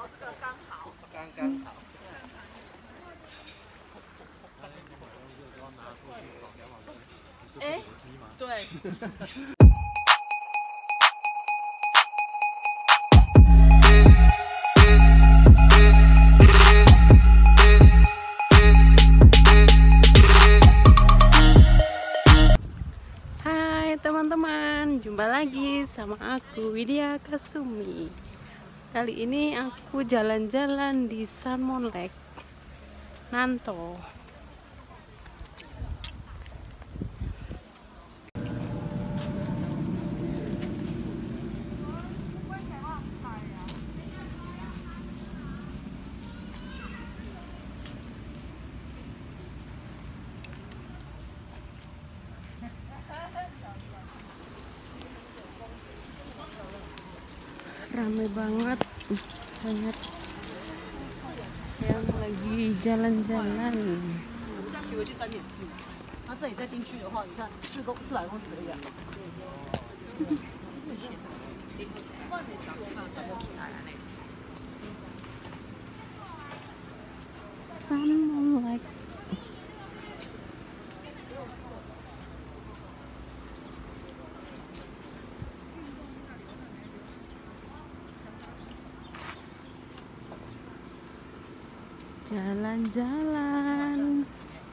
刚刚好。 哎，对。 Hai teman-teman, jumpa lagi sama aku Widya Kasumi. Kali ini aku jalan-jalan di Salmon Lake, Nanto. Ramai banget, banyak yang lagi jalan-jalan. 像骑回去3.4，那这里再进去的话，你看400公尺而已啊。 Salmon Lake. Jalan-jalan.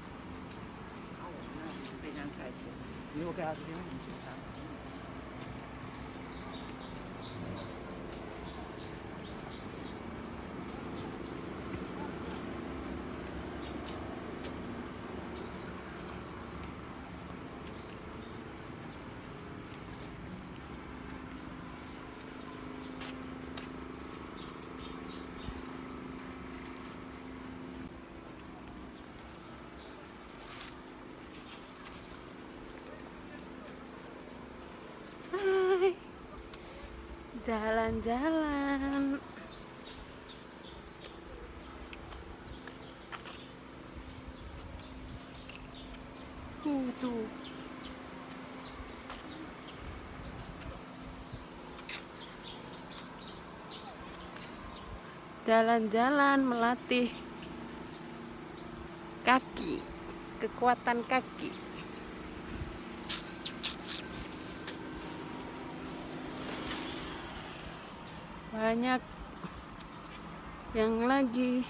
非常开心，因为我给他这边很紧张。 Hai, jalan-jalan. Tuh. Jalan-jalan melatih kaki, kekuatan kaki. Banyak yang lagi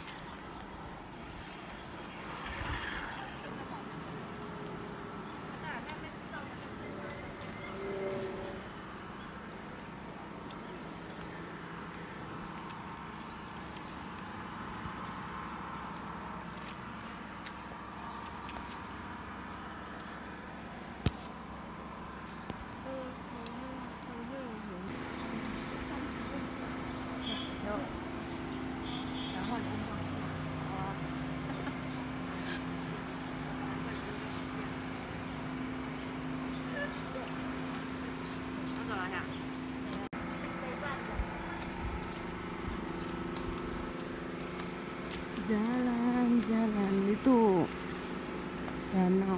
jalan-jalan itu danau.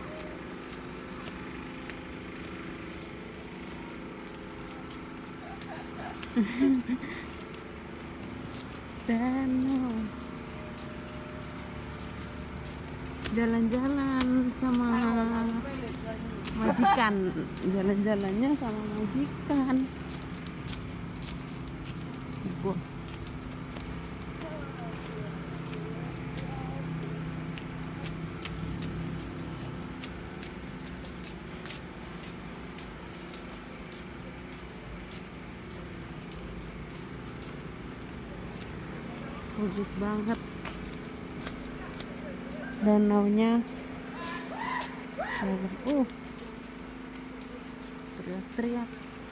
Danau. Jalan-jalan sama majikan. Jalan-jalannya sama majikan. Si bos. Bagus banget danaunya. Teriak-teriak.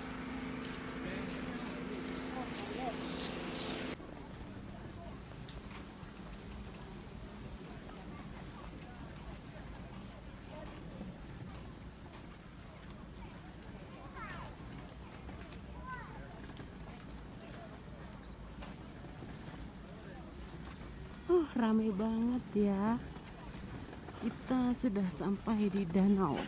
Ramai banget ya. Kita sudah sampai di danau.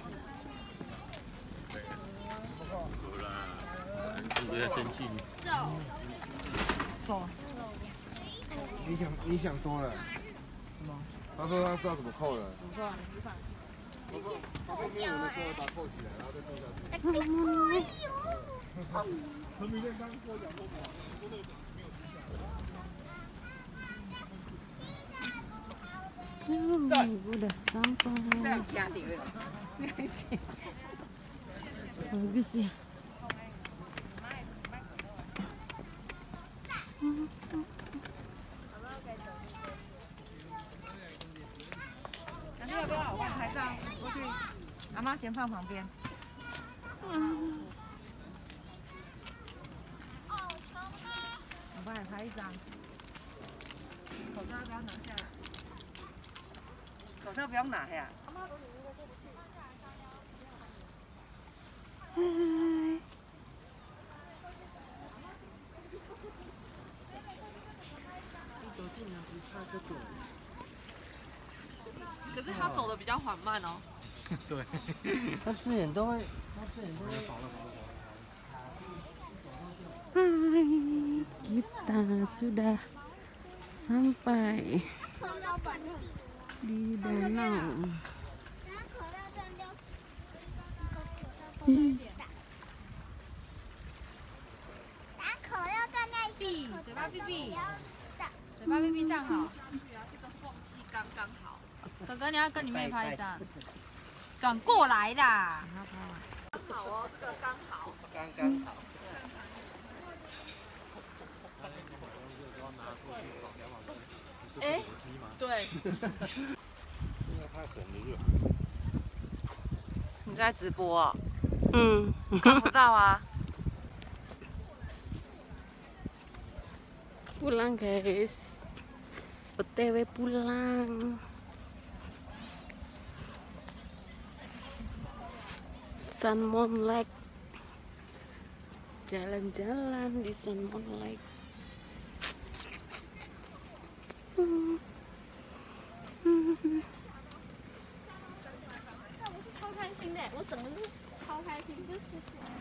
有啦，是不是要先进？ 走。 你想多了。 是吗？ 他说他知道怎么扣了。 怎么说啊？你示范。 我说后面有的时候把它扣起来，然后再扣下去。陈明天刚跟我讲过，说那个没有吃下。 udah sampai. Bagus ya. Nanti 要不要我帮你拍照？过去，阿妈先放旁边。我帮你拍一张。口罩要不要拿下来？口罩不用拿呀。 走进来不怕这个。 可是他走的比较缓慢哦。 对。 他字眼都会。 Hai, kita sudah sampai di danau. 闭，嘴巴闭闭，嘴巴闭闭站好。 这个缝隙刚刚好。 哥哥，你要跟你妹拍一张，转过来啦。 好哦，这个刚好。 刚刚好。 哎，对。 因为太红了热。 你在直播哦？ 嗯， 看不到啊。 Pulang guys. OTW pulang. Salmon Lake. Jalan-jalan di Salmon Lake. 那我是超开心的，我整个是超开心，就吃起来。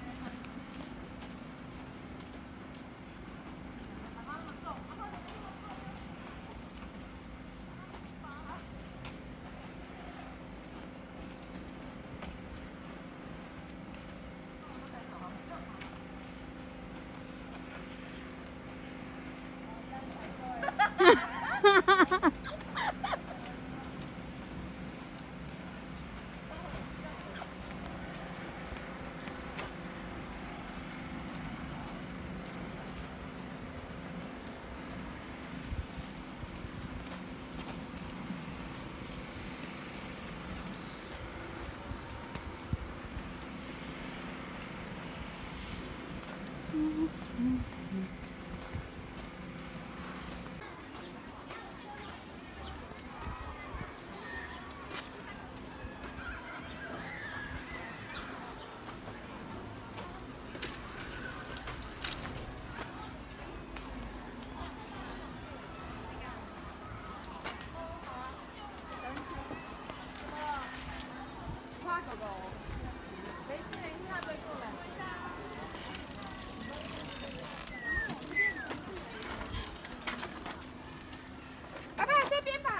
爸爸这边吧。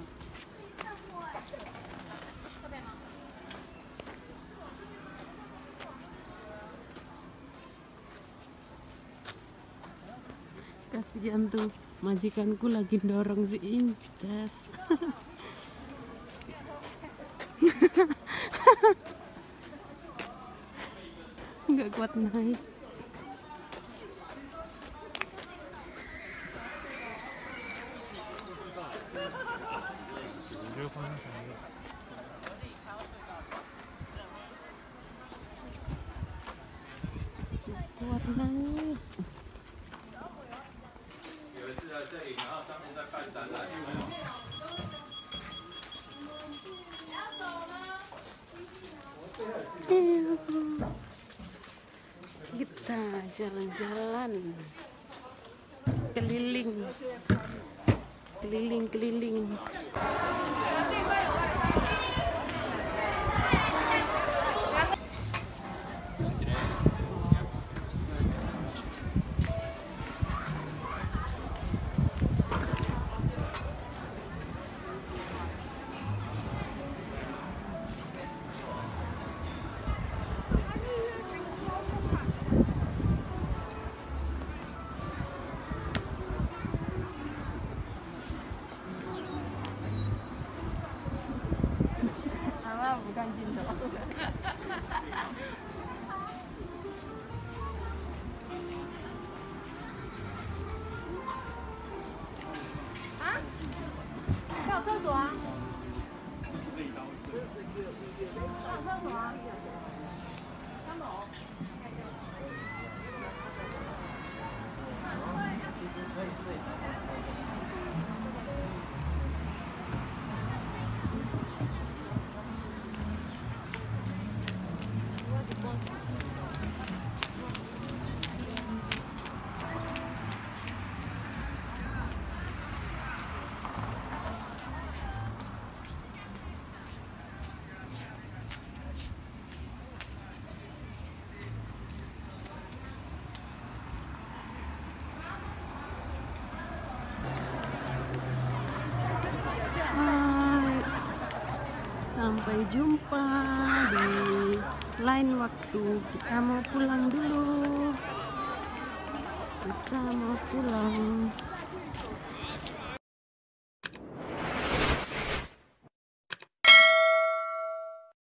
这边吗 ？Kasihan tuh majikanku lagi dorong si Incas. Nggak kuat naik. Kuat naik. 有一次在这里，然后上面在办展览，因为 Kita jalan-jalan keliling. 换镜头。啊？要厕所啊？上厕所啊？3楼。Sampai jumpa di lain waktu. Kita mau pulang dulu. Kita mau pulang.